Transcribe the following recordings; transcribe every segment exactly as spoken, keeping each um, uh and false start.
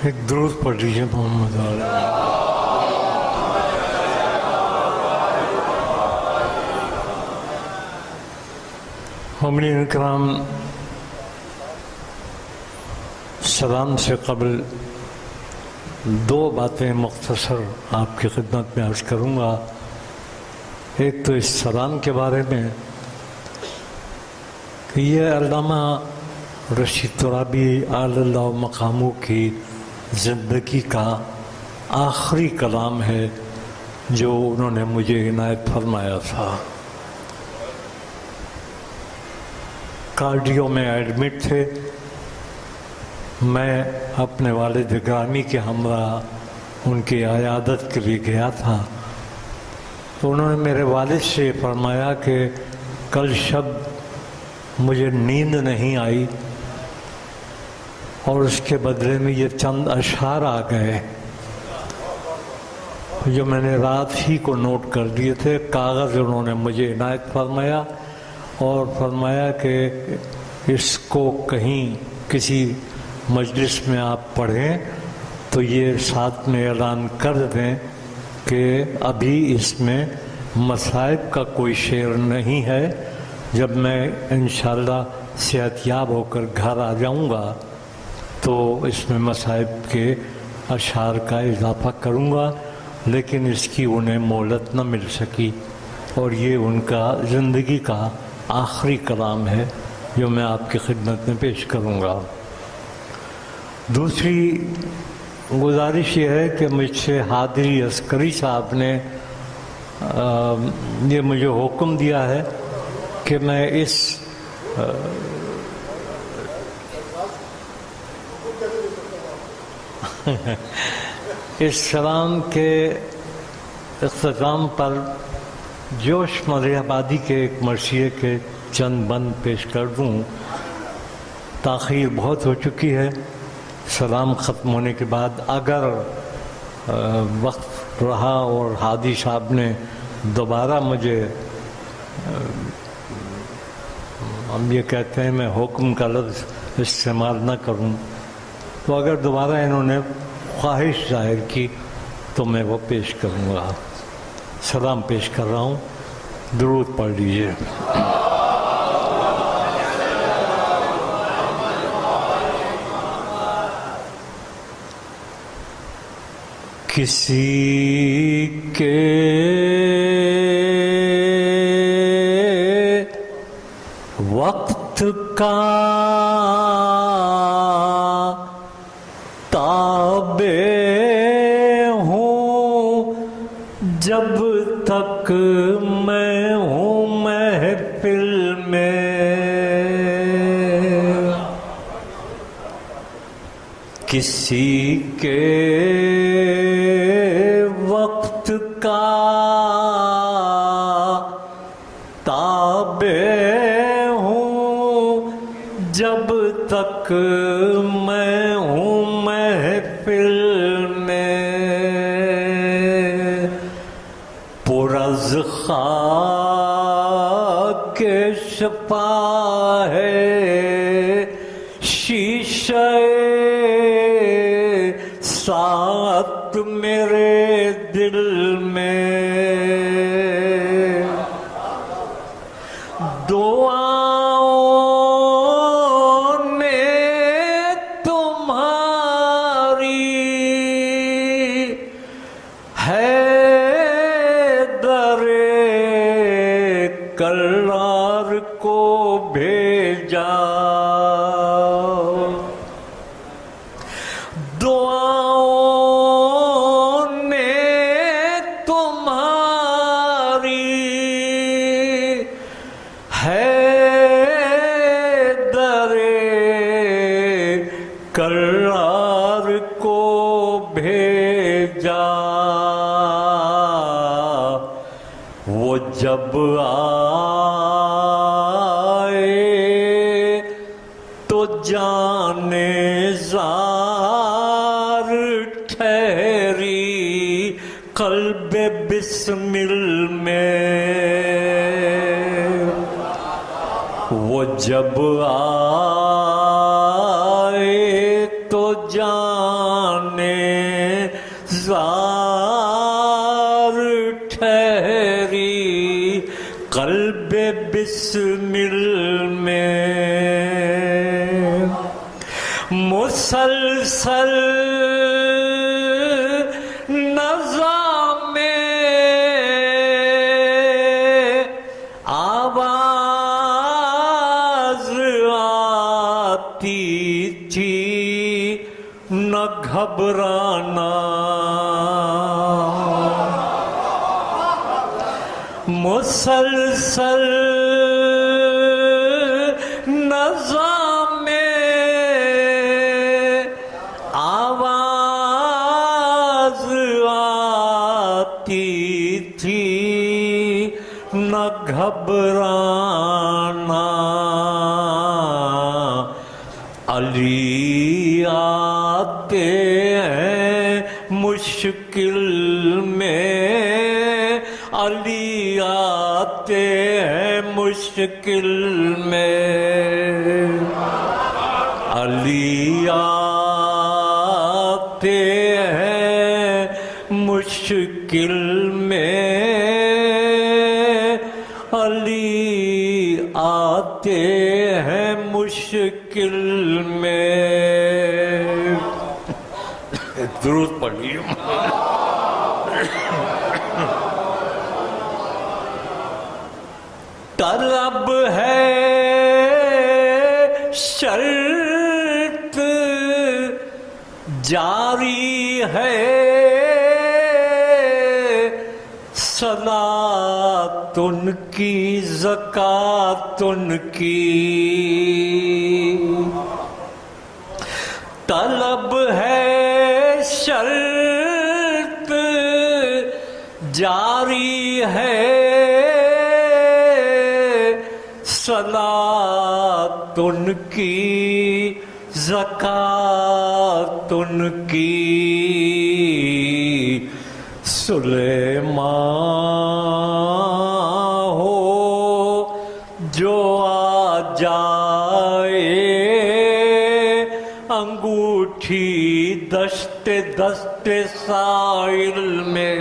ایک درود پڑھ لیجیے محمد علیہ۔ حاملین کرام، سلام سے قبل دو باتیں مختصر آپ کی خدمت میں عرض کروں گا۔ ایک تو اس سلام کے بارے میں کہ یہ علامہ رشید ترابی اعلی اللہ مقامہ کی زندگی کا آخری کلام ہے جو انہوں نے مجھے عنایت فرمایا تھا۔ کارڈیو میں ایڈمٹ تھے، میں اپنے والد گرامی کے ہمراہ ان کی عیادت کے لیے گیا تھا، تو انہوں نے میرے والد سے فرمایا کہ کل شب مجھے نیند نہیں آئی اور اس کے بدلے میں یہ چند اشعار آ گئے جو میں نے رات ہی کو نوٹ کر دیے تھے۔ کاغذ انہوں نے مجھے عنایت فرمایا اور فرمایا کہ اس کو کہیں کسی مجلس میں آپ پڑھیں تو یہ ساتھ میں اعلان کر دیں کہ ابھی اس میں مصائب کا کوئی شعر نہیں ہے، جب میں انشاءاللہ صحت یاب ہو کر گھر آ جاؤں گا تو اس میں مصائب کے اشعار کا اضافہ کروں گا، لیکن اس کی انہیں مہلت نہ مل سکی اور یہ ان کا زندگی کا آخری کلام ہے جو میں آپ کی خدمت میں پیش کروں گا۔ دوسری گزارش یہ ہے کہ مجھ سے حادری عسکری صاحب نے یہ مجھے حکم دیا ہے کہ میں اس اس سلام کے اختتام پر جوش مرے آبادی کے ایک مرثیے کے چند بند پیش کر دوں۔ تاخیر بہت ہو چکی ہے، سلام ختم ہونے کے بعد اگر وقت رہا اور ہادی صاحب نے دوبارہ مجھے، ہم یہ کہتے ہیں میں حکم کا لفظ استعمال نہ کروں، تو اگر دوبارہ انہوں نے خواہش ظاہر کی تو میں وہ پیش کروں گا۔ سلام پیش کر رہا ہوں، درود پڑھ لیجیے۔ کسی کے وقت کا تابع ہوں جب تک میں ہوں محفل میں، کسی کے وقت کا تابع ہوں جب تک میں ہوں محفل میں، پر از خاک شفا ہے شیشہ ساعت میرے دل میں، دعاؤں نے تمہاری ہے در کرار کو بھیجا، کرار کو بھیجا، وہ جب آئے تو جانے زار ٹھہری قلب بسمل میں، وہ جب آئے تو جان زار ٹھہری قلب بسمل میں، مسلسل نظام آواز آتی تھی نہ گھبرانا، مسلسل نظام آواز آتی تھی نہ گھبرانا، علی آتے ہیں مشکل میں، علی آتے ہیں مشکل میں، علی آتے ہیں مشکل میں، علی آتے ہیں مشکل میں۔ درود پڑھیے۔ طلب ہے شرط جاری ہے، صلاۃ ان کی زکوٰۃ ان کی، طلب ہے شرط جاری ہے، صلاۃ ان کی زکوٰۃ ان کی، سلیمان ہو جو آ جائے، انگوٹھی دشت دست سائل میں،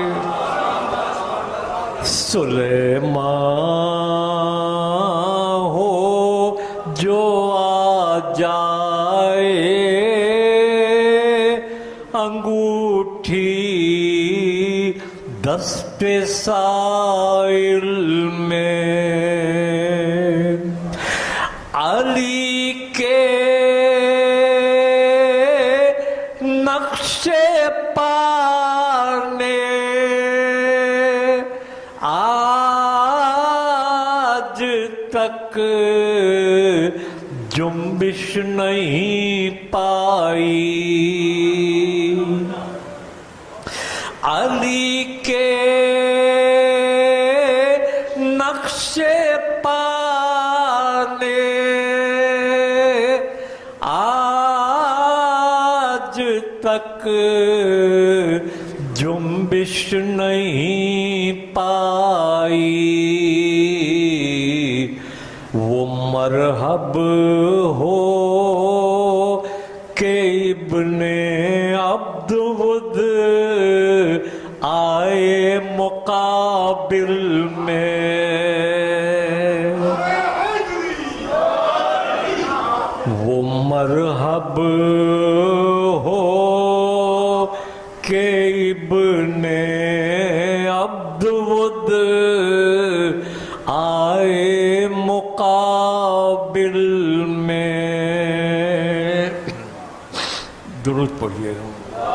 سلیمان ہو جو آ جائے، انگوٹھی دست سائل میں، علی کے نقش پا نے آج تک جنبش نہیں پائی، علی کے نقش پا نے آج تک جنبش نہیں پائی، وہ مرحب ہو کہ ابن عبد ود آئے مقابل میں، وہ مرحب ہو کہ ابن عبد ود آئے مقابل میں۔ درود پڑھیے گا۔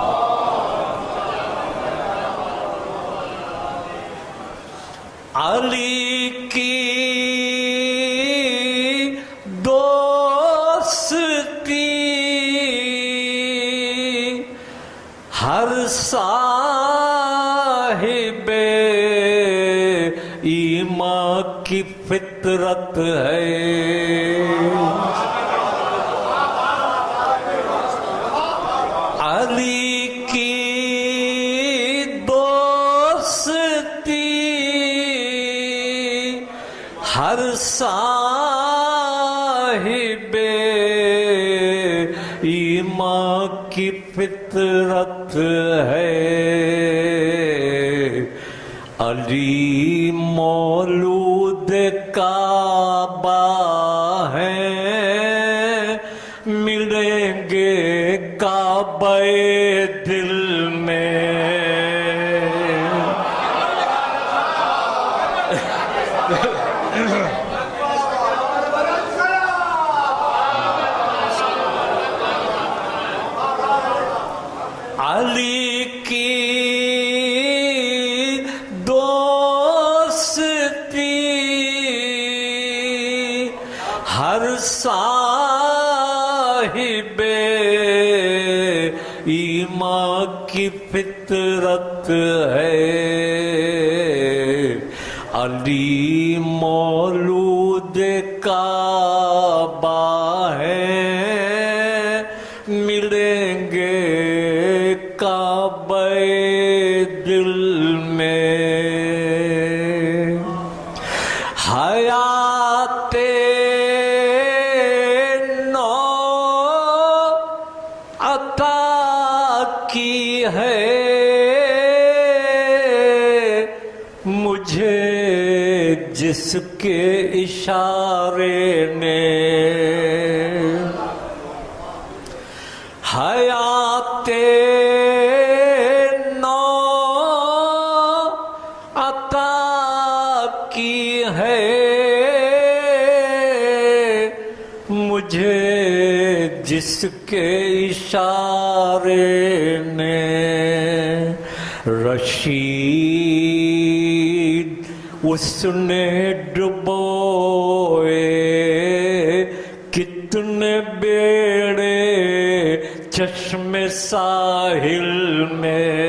علی کی دوستی ہر صاحب ایمان کی فطرت ہے، علی کی دوستی ہر صاحب ایمان کی فطرت ہے، علی مولود کعبہ ہے، ملیں گے کعبہ دل میں۔ علی کی دوستی ہر صاحب ایمان کی فطرت ہے، علی مولود کعبہ ہے، ملیں گے کعبہ دل میں۔ حیات نو عطا کی ہے مجھے جس کے اشارے نے، حیات نو عطا کی ہے مجھے جس کے اشارے نے، رشید اس نے ڈبوئے کتنے بیڑے چشم ساحل میں،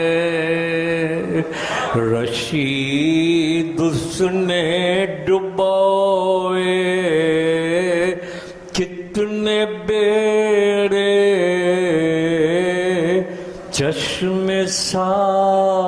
رشید اس نے ڈبوئے کتنے بیڑے چشم ساحل